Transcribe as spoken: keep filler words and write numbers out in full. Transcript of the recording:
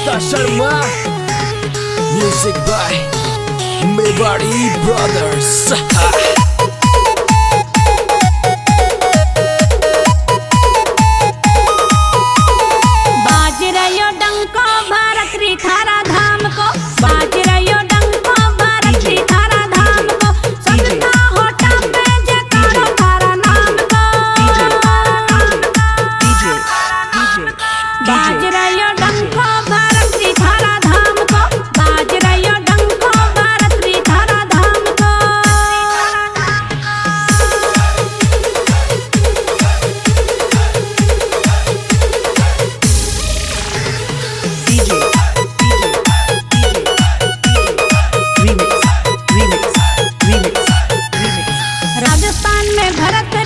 Sita Sharma. Music by Mewari Brothers. बाज रयो डंको भारत री थारा धाम को, बाज रयो डंको भारत री थारा धाम को, सबका होठा पे जयकारो थारा नाम को। बाज रयो डंको भारत री थारा धाम को, बाज रयो डंको भारत री थारा धाम को। राजस्थान में भरत